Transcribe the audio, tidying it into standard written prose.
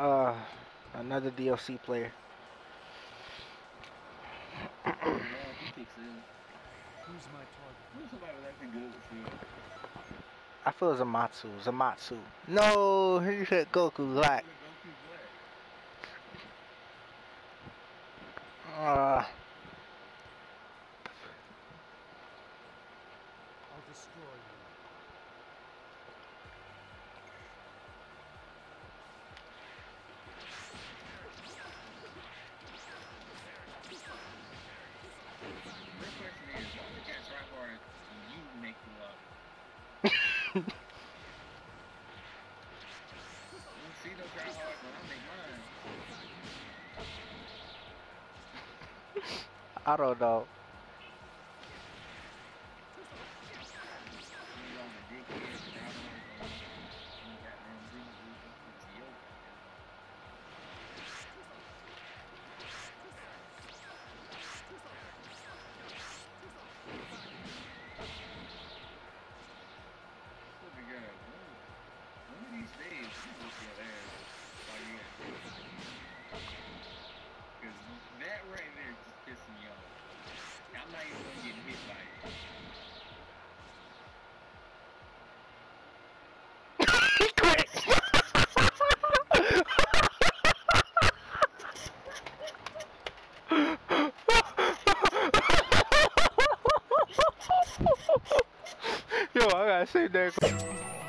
Another DLC player. Man, he picks him. Who's my target? Who's somebody was acting good with Phil? I feel Zamatsu. Zamatsu. No, he said Goku Black. Goku Black. I'll destroy you. Real question is, why would you try hard and you make the luck? You don't see no try hard when I make mine. I don't know. You on the dickhead, try hard, you goddamn reboot. It's your one of these days, you will get ass while you at this. Because that right there is just pissing me off. I'm not even going to get hit by it. Yo, I gotta say that.